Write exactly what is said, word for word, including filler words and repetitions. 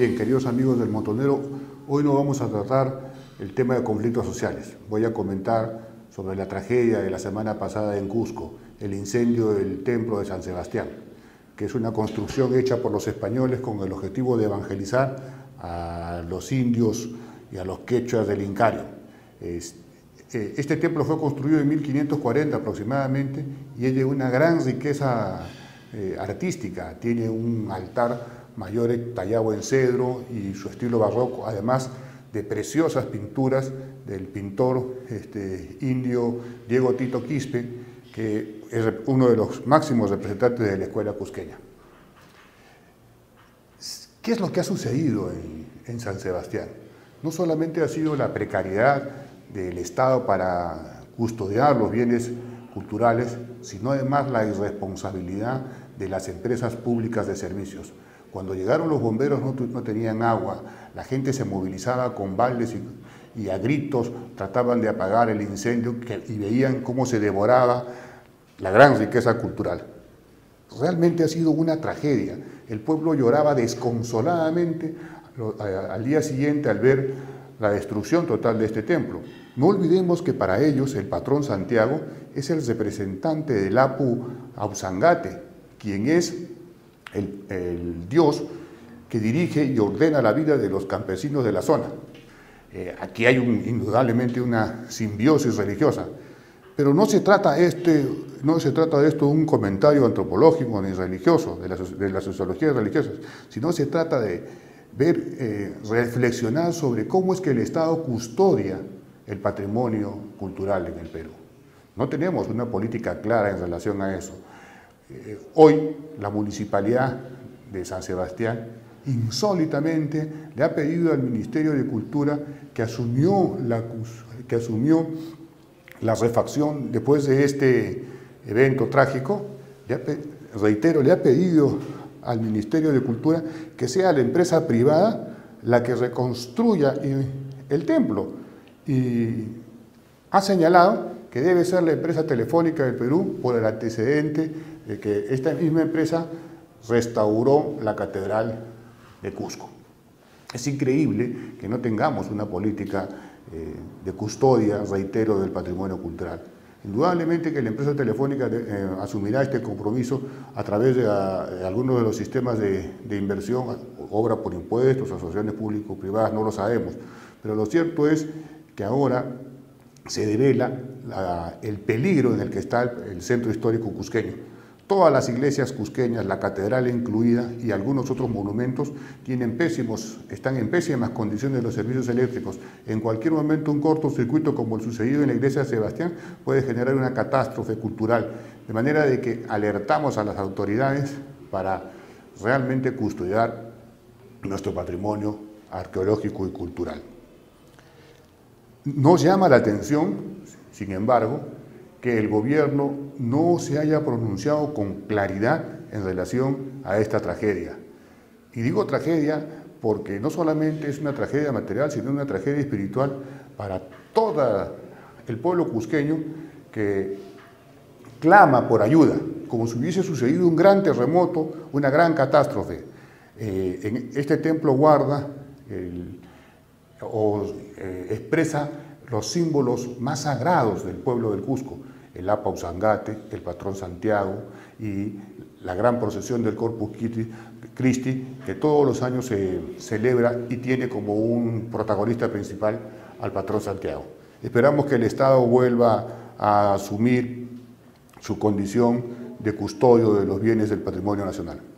Bien, queridos amigos del Montonero, hoy no vamos a tratar el tema de conflictos sociales. Voy a comentar sobre la tragedia de la semana pasada en Cusco, el incendio del templo de San Sebastián, que es una construcción hecha por los españoles con el objetivo de evangelizar a los indios y a los quechuas del Incario. Este templo fue construido en mil quinientos cuarenta aproximadamente y es de una gran riqueza eh, artística. Tiene un altar mayor tallado en cedro y su estilo barroco, además de preciosas pinturas del pintor este, indio Diego Tito Quispe, que es uno de los máximos representantes de la escuela cusqueña. ¿Qué es lo que ha sucedido en, en San Sebastián? No solamente ha sido la precariedad del Estado para custodiar los bienes culturales, sino además la irresponsabilidad de las empresas públicas de servicios. Cuando llegaron los bomberos no, no tenían agua, la gente se movilizaba con baldes y, y a gritos trataban de apagar el incendio que, y veían cómo se devoraba la gran riqueza cultural. Realmente ha sido una tragedia. El pueblo lloraba desconsoladamente al día siguiente al ver la destrucción total de este templo. No olvidemos que para ellos el patrón Santiago es el representante del Apu Ausangate, quien es el, el dios que dirige y ordena la vida de los campesinos de la zona. Eh, aquí hay un, indudablemente una simbiosis religiosa, pero no se trata, este, no se trata de esto de un comentario antropológico ni religioso, de la, de la sociología religiosa, sino se trata de ver, eh, reflexionar sobre cómo es que el Estado custodia el patrimonio cultural en el Perú. No tenemos una política clara en relación a eso. Eh, hoy la Municipalidad de San Sebastián insólitamente le ha pedido al Ministerio de Cultura que asumió la, que asumió la refacción después de este evento trágico, le ha, reitero, le ha pedido al Ministerio de Cultura que sea la empresa privada la que reconstruya el templo, y ha señalado que debe ser la empresa Telefónica del Perú por el antecedente de que esta misma empresa restauró la Catedral de Cusco. Es increíble que no tengamos una política eh, de custodia, reitero, del patrimonio cultural. Indudablemente que la empresa telefónica de, eh, asumirá este compromiso a través de, a, de algunos de los sistemas de, de inversión, obra por impuestos, asociaciones público-privadas, no lo sabemos. Pero lo cierto es que ahora se devela la, el peligro en el que está el, el centro histórico cusqueño. Todas las iglesias cusqueñas, la catedral incluida y algunos otros monumentos tienen pésimos, están en pésimas condiciones los servicios eléctricos. En cualquier momento un cortocircuito como el sucedido en la iglesia de Sebastián puede generar una catástrofe cultural, de manera de que alertamos a las autoridades para realmente custodiar nuestro patrimonio arqueológico y cultural. Nos llama la atención, sin embargo, que el gobierno no se haya pronunciado con claridad en relación a esta tragedia. Y digo tragedia porque no solamente es una tragedia material, sino una tragedia espiritual para todo el pueblo cusqueño que clama por ayuda, como si hubiese sucedido un gran terremoto, una gran catástrofe. Eh, en este templo guarda el, o eh, expresa los símbolos más sagrados del pueblo del Cusco, el Apu Ausangate, el patrón Santiago y la gran procesión del Corpus Christi, que todos los años se celebra y tiene como un protagonista principal al patrón Santiago. Esperamos que el Estado vuelva a asumir su condición de custodio de los bienes del patrimonio nacional.